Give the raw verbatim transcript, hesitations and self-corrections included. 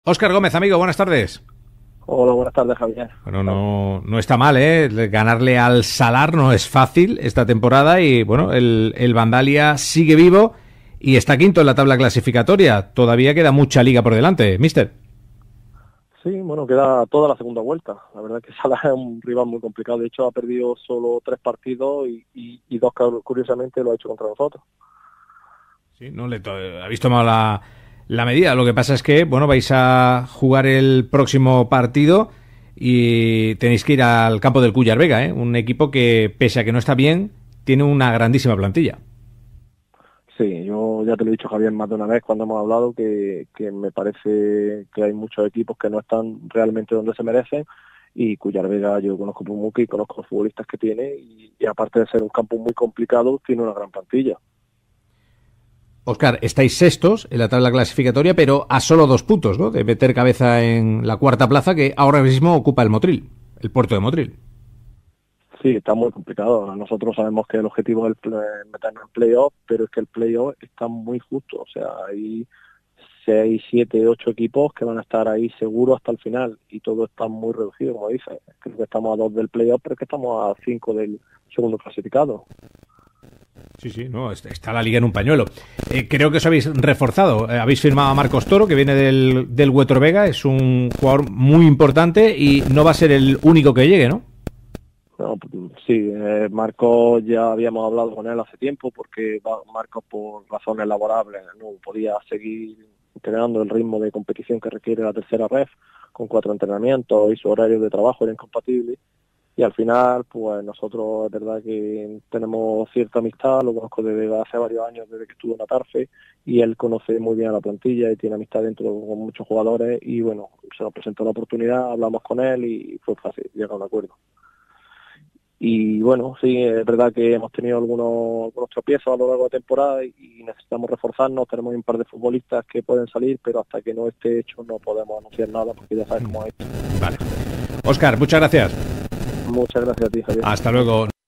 Óscar Gómez, amigo, buenas tardes. Hola, buenas tardes, Javier. Bueno, no, no está mal, ¿eh? Ganarle al Salar no es fácil esta temporada y, bueno, el, el Vandalia sigue vivo y está quinto en la tabla clasificatoria. Todavía queda mucha liga por delante, mister. Sí, bueno, queda toda la segunda vuelta. La verdad es que Salah es un rival muy complicado. De hecho, ha perdido solo tres partidos y, y, y dos, curiosamente, lo ha hecho contra nosotros. Sí, no le habéis tomado la, la medida. Lo que pasa es que, bueno, vais a jugar el próximo partido y tenéis que ir al campo del Cuyar Vega, ¿eh? Un equipo que, pese a que no está bien, tiene una grandísima plantilla. Sí, yo ya te lo he dicho, Javier, más de una vez cuando hemos hablado que, que me parece que hay muchos equipos que no están realmente donde se merecen y Cuyar Vega yo conozco Pumuki, conozco los futbolistas que tiene y, y aparte de ser un campo muy complicado, tiene una gran plantilla. Óscar, estáis sextos en la tabla clasificatoria, pero a solo dos puntos, ¿no? De meter cabeza en la cuarta plaza que ahora mismo ocupa el Motril, el puerto de Motril. Sí, está muy complicado. Nosotros sabemos que el objetivo es meternos en playoff, pero es que el playoff está muy justo. O sea, hay seis, siete, ocho equipos que van a estar ahí seguros hasta el final y todo está muy reducido, como dices. Creo que estamos a dos del playoff, pero es que estamos a cinco del segundo clasificado. Sí, sí, no, está la liga en un pañuelo. Eh, creo que os habéis reforzado. Eh, habéis firmado a Marcos Toro, que viene del, del Huetor Vega. Es un jugador muy importante y no va a ser el único que llegue, ¿no? No, sí, eh, Marcos ya habíamos hablado con él hace tiempo porque Marcos por razones laborables no podía seguir entrenando el ritmo de competición que requiere la tercera ref con cuatro entrenamientos y su horario de trabajo era incompatible y al final pues nosotros es verdad que tenemos cierta amistad, lo conozco desde hace varios años desde que estuvo en Atarfe y él conoce muy bien a la plantilla y tiene amistad dentro con muchos jugadores y bueno, se nos presentó la oportunidad, hablamos con él y fue fácil llegar a un acuerdo. Y bueno, sí, es verdad que hemos tenido algunos, algunos tropiezos a lo largo de la temporada y necesitamos reforzarnos. Tenemos un par de futbolistas que pueden salir, pero hasta que no esté hecho no podemos anunciar nada porque ya sabes cómo es. Vale. Óscar, muchas gracias. Muchas gracias a ti, Javier. Hasta luego.